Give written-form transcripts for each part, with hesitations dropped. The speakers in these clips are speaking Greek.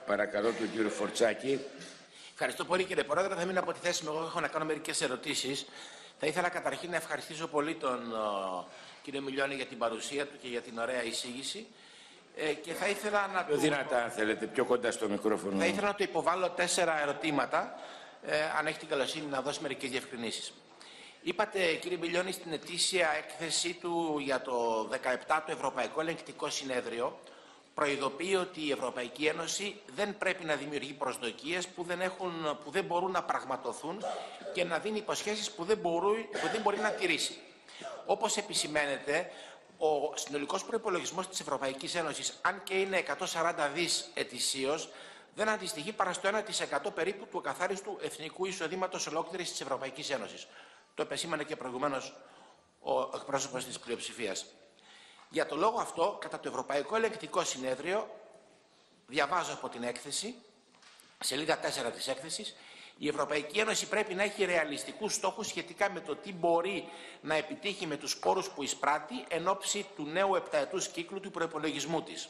παρακαλώ τον κύριο Φορτσάκη. Ευχαριστώ πολύ, κύριε Πρόεδρε. Θα μείνω από τη θέση μου. Εγώ έχω να κάνω μερικές ερωτήσεις. Θα ήθελα καταρχήν να ευχαριστήσω πολύ τον κύριο Μιλιώνη για την παρουσία του και για την ωραία εισήγηση. Και θα ήθελα να Πιο δυνατά, αν θέλετε, πιο κοντά στο μικρόφωνο. Θα ήθελα να του υποβάλω 4 ερωτήματα, αν έχει την καλοσύνη να δώσει μερικές διευκρινήσεις. Είπατε, κύριε Μιλιώνη, στην ετήσια έκθεσή του για το 2017 το Ευρωπαϊκό Ελεγκτικό Συνέδριο προειδοποιεί ότι η Ευρωπαϊκή Ένωση δεν πρέπει να δημιουργεί προσδοκίες που δεν μπορούν να πραγματοθούν και να δίνει υποσχέσεις που δεν μπορεί να τηρήσει. Όπως επισημαίνεται, ο συνολικός προϋπολογισμός της Ευρωπαϊκής Ένωσης, αν και είναι 140 δις ετησίως, δεν αντιστοιχεί παρά στο 1% περίπου του ακαθάριστου εθνικού εισοδήματος ολόκληρης της Ευρωπαϊκής Ένωσης. Το επεσήμανε και προηγουμένως ο εκπρόσωπος της πλειοψηφίας. Για το λόγο αυτό, κατά το Ευρωπαϊκό Ελεγκτικό Συνέδριο, διαβάζω από την έκθεση, σελίδα 4 της έκθεσης, η Ευρωπαϊκή Ένωση πρέπει να έχει ρεαλιστικούς στόχους σχετικά με το τι μπορεί να επιτύχει με τους πόρους που εισπράττει εν ώψη του νέου επταετούς κύκλου του προϋπολογισμού της.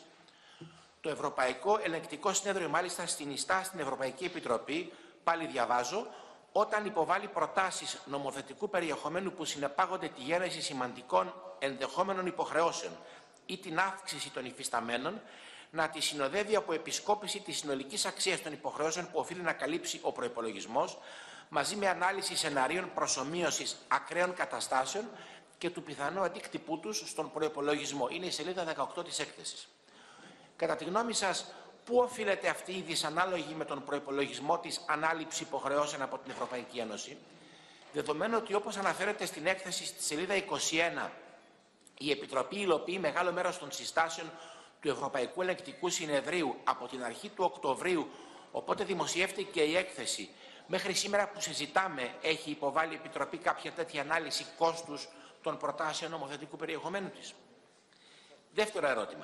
Το Ευρωπαϊκό Ελεγκτικό Συνέδριο μάλιστα συνιστά στην Ευρωπαϊκή Επιτροπή, πάλι διαβάζω, όταν υποβάλλει προτάσεις νομοθετικού περιεχομένου που συνεπάγονται τη γένεση σημαντικών ενδεχόμενων υποχρεώσεων ή την αύξηση των υφισταμένων, να τη συνοδεύει από επισκόπηση της συνολικής αξίας των υποχρεώσεων που οφείλει να καλύψει ο προϋπολογισμός, μαζί με ανάλυση σεναρίων προσομοίωσης ακραίων καταστάσεων και του πιθανού αντίκτυπού τους στον προϋπολογισμό. Είναι η σελίδα 18 της έκθεσης. Κατά τη γνώμη σας, πού οφείλεται αυτή η δυσανάλογη με τον προϋπολογισμό της ανάληψη υποχρεώσεων από την Ευρωπαϊκή Ένωση, δεδομένου ότι, όπως αναφέρεται στην έκθεση στη σελίδα 21, η Επιτροπή υλοποιεί μεγάλο μέρος των συστάσεων του Ευρωπαϊκού Ελεγκτικού Συνεδρίου από την αρχή του Οκτωβρίου, οπότε δημοσιεύτηκε η έκθεση. Μέχρι σήμερα που συζητάμε, έχει υποβάλει η Επιτροπή κάποια τέτοια ανάλυση κόστους των προτάσεων νομοθετικού περιεχομένου της? Δεύτερο ερώτημα.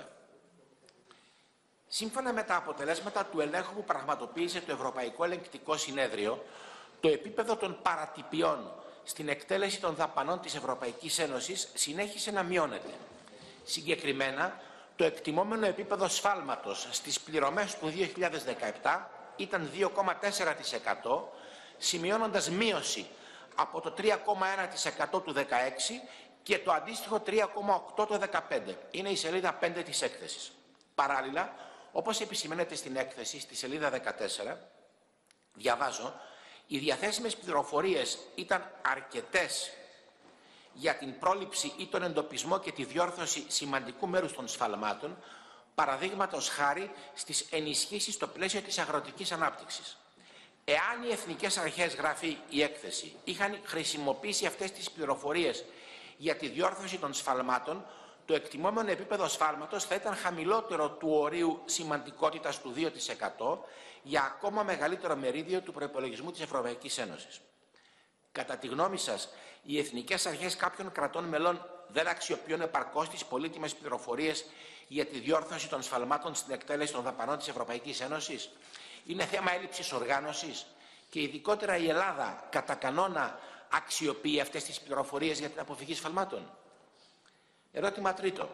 Σύμφωνα με τα αποτελέσματα του ελέγχου που πραγματοποίησε το Ευρωπαϊκό Ελεγκτικό Συνέδριο, το επίπεδο των παρατυπιών στην εκτέλεση των δαπανών της Ευρωπαϊκής Ένωσης συνέχισε να μειώνεται. Συγκεκριμένα, το εκτιμόμενο επίπεδο σφάλματος στις πληρωμές του 2017 ήταν 2,4%, σημειώνοντας μείωση από το 3,1% του 2016 και το αντίστοιχο 3,8% το 2015. Είναι η σελίδα 5 της έκθεσης. Παράλληλα, όπως επισημαίνεται στην έκθεση, στη σελίδα 14, διαβάζω, οι διαθέσιμες πληροφορίες ήταν αρκετές για την πρόληψη ή τον εντοπισμό και τη διόρθωση σημαντικού μέρους των σφαλμάτων, παραδείγματος χάρη στις ενισχύσεις στο πλαίσιο της αγροτικής ανάπτυξης. Εάν οι εθνικές αρχές, γράφει η έκθεση, είχαν χρησιμοποιήσει αυτές τις πληροφορίες για τη διόρθωση των σφαλμάτων, το εκτιμόμενο επίπεδο σφάλματος θα ήταν χαμηλότερο του ορίου σημαντικότητας του 2% για ακόμα μεγαλύτερο μερίδιο του προϋπολογισμού της Ευρωπαϊκής Ένωσης. Κατά τη γνώμη σας, οι εθνικές αρχές κάποιων κρατών μελών δεν αξιοποιούν επαρκώς τις πολύτιμες πληροφορίες για τη διόρθωση των σφαλμάτων στην εκτέλεση των δαπανών της Ευρωπαϊκής Ένωσης? Είναι θέμα έλλειψης οργάνωσης και ειδικότερα η Ελλάδα κατά κανόνα αξιοποιεί αυτές τις πληροφορίες για την αποφυγή σφαλμάτων? Ερώτημα τρίτο.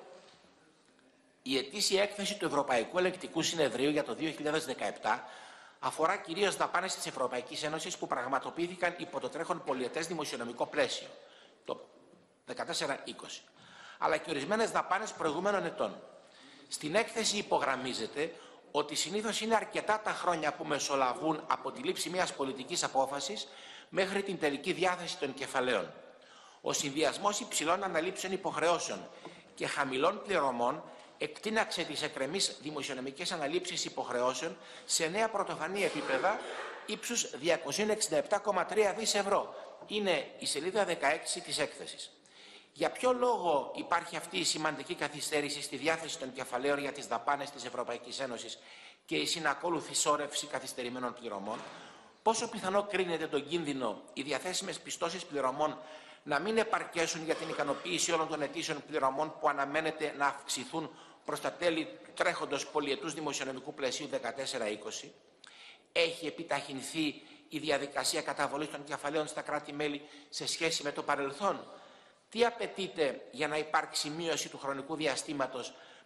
Η ετήσια έκθεση του Ευρωπαϊκού Ελεγκτικού Συνεδρίου για το 2017 αφορά κυρίως δαπάνες της Ευρωπαϊκής Ένωσης που πραγματοποιήθηκαν υπό το τρέχον πολιετές δημοσιονομικό πλαίσιο, το 14-20, αλλά και ορισμένες δαπάνες προηγούμενων ετών. Στην έκθεση υπογραμμίζεται ότι συνήθως είναι αρκετά τα χρόνια που μεσολαβούν από τη λήψη μιας πολιτικής απόφασης μέχρι την τελική διάθεση των κεφαλαίων. Ο συνδυασμός υψηλών αναλήψεων υποχρεώσεων και χαμηλών πληρωμών εκτείναξε τις εκκρεμείς δημοσιονομικές αναλήψεις υποχρεώσεων σε νέα πρωτοφανή επίπεδα ύψους 267,3 δις ευρώ. Είναι η σελίδα 16 της έκθεσης. Για ποιο λόγο υπάρχει αυτή η σημαντική καθυστέρηση στη διάθεση των κεφαλαίων για τις δαπάνες της Ευρωπαϊκής Ένωσης και η συνακόλουθη σώρευση καθυστερημένων πληρωμών? Πόσο πιθανό κρίνεται τον κίνδυνο οι διαθέσιμες πιστώσεις πληρωμών να μην επαρκέσουν για την ικανοποίηση όλων των αιτήσεων πληρωμών που αναμένεται να αυξηθούν προς τα τέλη του τρέχοντος πολυετούς δημοσιονομικού πλαισίου 14-20? Έχει επιταχυνθεί η διαδικασία καταβολής των κεφαλαίων στα κράτη-μέλη σε σχέση με το παρελθόν? Τι απαιτείται για να υπάρξει μείωση του χρονικού διαστήματος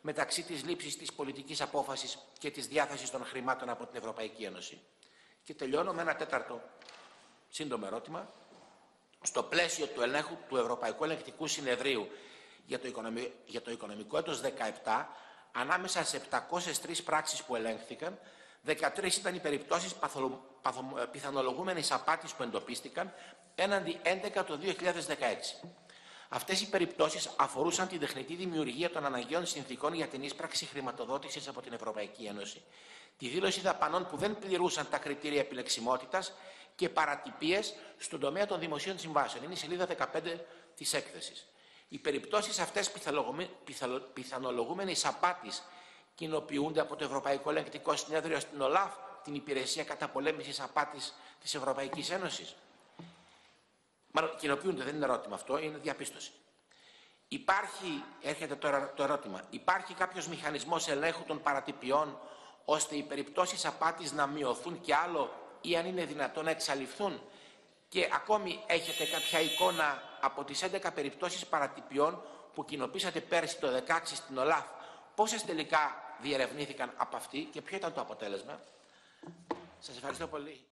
μεταξύ της λήψης της πολιτικής απόφασης και της διάθεσης των χρημάτων από την Ευρωπαϊκή Ένωση? Και τελειώνω με ένα τέταρτο σύντομο ερώτημα. Στο πλαίσιο του ελέγχου του Ευρωπαϊκού Ελεγκτικού Συνεδρίου για το οικονομικό έτος 17, ανάμεσα σε 703 πράξεις που ελέγχθηκαν, 13 ήταν οι περιπτώσεις πιθανολογούμενης απάτης που εντοπίστηκαν, έναντι 11 το 2016. Αυτές οι περιπτώσεις αφορούσαν την τεχνητή δημιουργία των αναγκαίων συνθήκων για την ίσπραξη χρηματοδότησης από την Ευρωπαϊκή Ένωση, τη δήλωση δαπανών που δεν πληρούσαν τα κριτήρια επιλεξιμότητας και παρατυπίες στον τομέα των δημοσίων συμβάσεων. Είναι η σελίδα 15 της έκθεσης. Οι περιπτώσεις αυτές πιθανολογούμενης απάτης κοινοποιούνται από το Ευρωπαϊκό Ελεγκτικό Συνέδριο στην ΟΛΑΦ, την Υπηρεσία Καταπολέμησης Απάτης της Ευρωπαϊκής Ένωσης. Μάλλον κοινοποιούνται, δεν είναι ερώτημα αυτό, είναι διαπίστωση. Έρχεται τώρα το ερώτημα, υπάρχει κάποιος μηχανισμός ελέγχου των παρατυπιών ώστε οι περιπτώσεις απάτης να μειωθούν και άλλο ή αν είναι δυνατόν να εξαλειφθούν? Και ακόμη έχετε κάποια εικόνα από τις 11 περιπτώσεις παρατυπιών που κοινοποίησατε πέρσι το 2016 στην ΟΛΑΦ, πόσες τελικά διερευνήθηκαν από αυτή και ποιο ήταν το αποτέλεσμα? Σας ευχαριστώ πολύ.